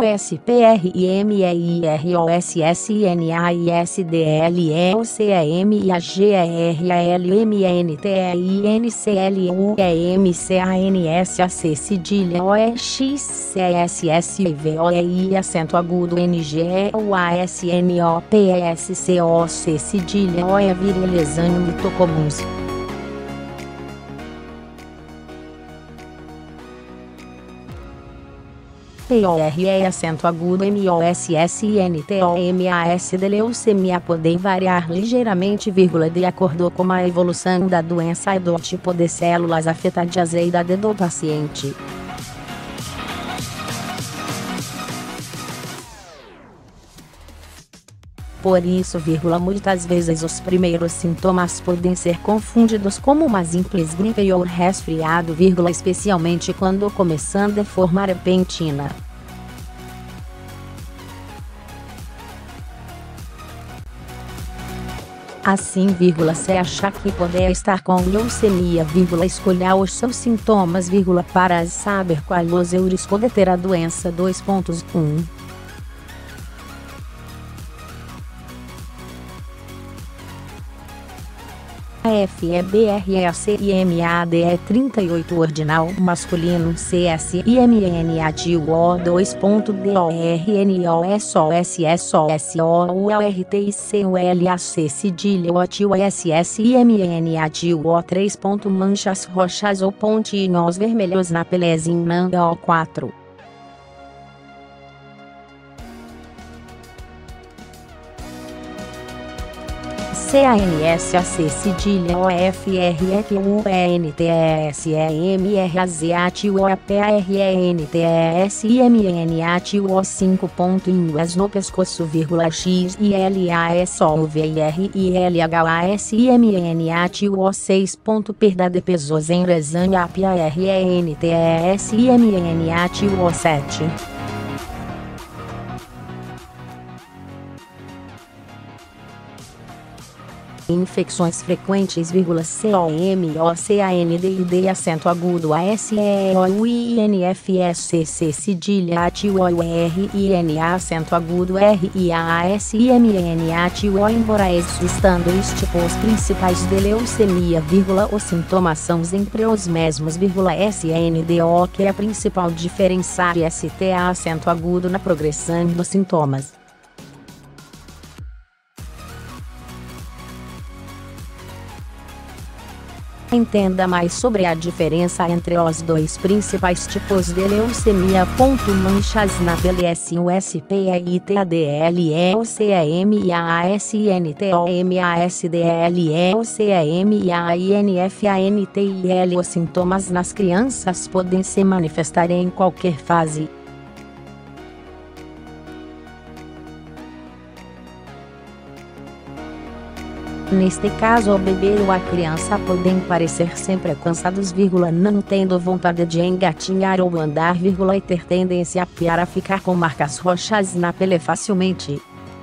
cedilha acento agudo NGOASNOPESCOC cedilha OE virilizânio mitocomuns. PORE acento agudo MOSSNTOMAS de leucemia podem variar ligeiramente, de acordo com a evolução da doença e do tipo de células afetadas e idade do paciente. Por isso, muitas vezes os primeiros sintomas podem ser confundidos como uma simples gripe ou resfriado, especialmente quando começando de forma repentina. Assim, se achar que pode estar com leucemia, escolha os seus sintomas, para saber qual os risco de ter a doença. 2.1 AFEBREACIMADE 38 ordinal masculino CSIMN ativo O 2.DORNIOSOSSOULRTICULAC cedilha ativo SSIMN ativo O 3. Manchas roxas ou pontinhos vermelhos na pelezinha O4. CANSAC cedilha OFREQUENTESEMRAZ ativo APARENTESIMN ativo O 5. Inhas no pescoço, XILASOVIRILHASIMN ativo O 6. Perda de peso em resanha APARENTESIMN ativo O 7. Infecções frequentes, COMOCANDID acento agudo ASEOUINFSC cedilha ativo RINA acento agudo RIAASIMN ativo. Embora existando os principais de leucemia, os sintomas são sempre os mesmos, SNDO, que é a principal diferença e STA acento agudo na progressão dos sintomas. Entenda mais sobre a diferença entre os dois principais tipos de leucemia. Manchas na pele SUSPITADLEOCAMASDLEOCAMAINFANTIL. Os sintomas nas crianças podem se manifestar em qualquer fase. Neste caso, o bebê ou a criança podem parecer sempre cansados, não tendo vontade de engatinhar ou andar, e ter tendência a ficar com marcas roxas na pele facilmente.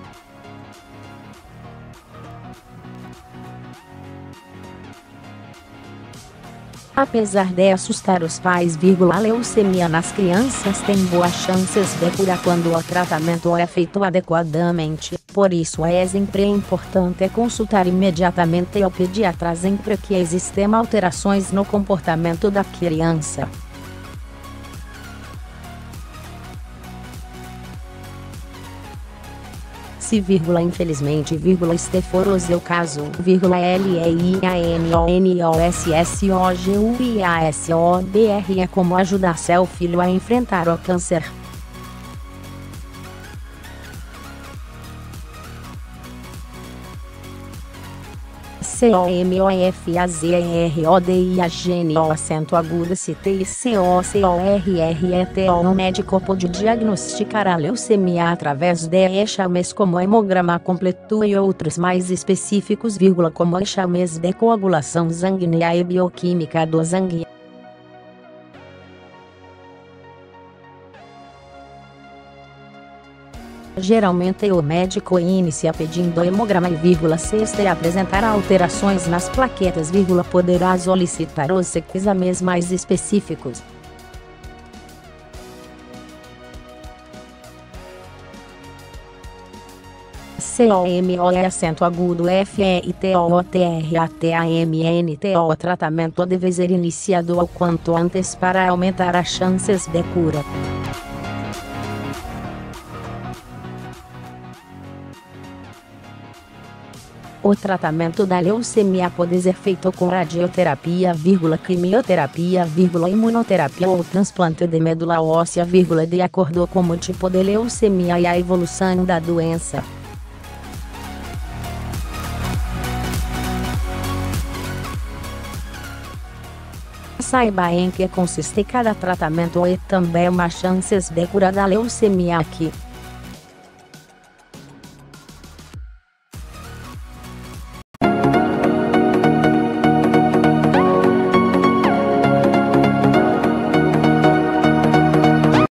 Apesar de assustar os pais, a leucemia nas crianças tem boas chances de cura quando o tratamento é feito adequadamente. Por isso é sempre importante consultar imediatamente o pediatra sempre que existem alterações no comportamento da criança. Se, infelizmente, este for o seu caso, LEIANONIOSSOGUIASOBR é como ajudar seu filho a enfrentar o câncer. COMOFAZERODIAGNO acento agudo CTCOCORRETO. O médico pode diagnosticar a leucemia através de exames como hemograma completo e outros mais específicos, como exames de coagulação sanguínea e bioquímica do sangue. Geralmente o médico inicia pedindo hemograma e, se este apresentar alterações nas plaquetas, poderá solicitar os exames mais específicos. O tratamento deve ser iniciado o quanto antes para aumentar as chances de cura. O tratamento da leucemia pode ser feito com radioterapia, quimioterapia, imunoterapia ou transplante de medula óssea, de acordo com o tipo de leucemia e a evolução da doença. Saiba em que consiste cada tratamento e também as chances de cura da leucemia aqui.